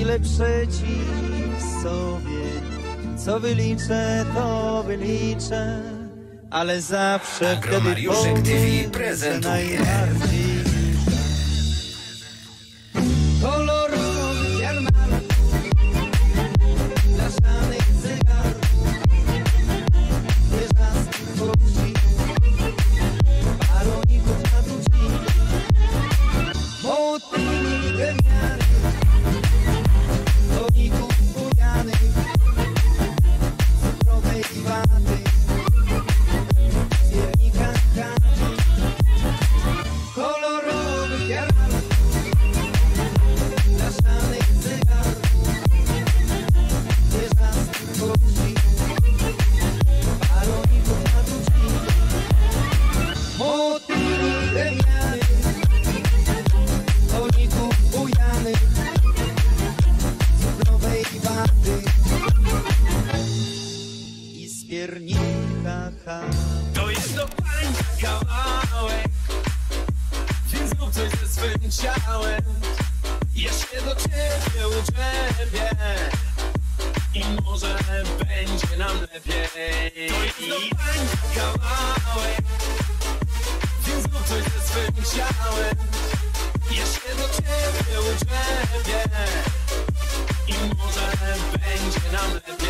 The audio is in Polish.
ile przeciw sobie. Co wyliczę, to wyliczę, ale zawsze wtedy Agromariuszek TV powiem, prezentuje. że najbardziej kolorowy jarmark, blaszanych zegarów, wieżastych kości, baloników na drzwi, motyli drewnianych, toników bujanych, cukrowej waty, ziernika kadzi, kolorowych jarmark, blaszanych zegarów, wieżastych kości, baloników na drzwi, motyli drewnianych, toników bujanych, cukrowej waty i z piernika To jest do pańka kawałek, więc zrób coś ze swym ciałem. Ja się do ciebie uczepię i może będzie nam lepiej. To jest do pańka kawałek, więc zrób coś ze swym ciałem. Ja się do ciebie uczepię i może będzie nam lepiej.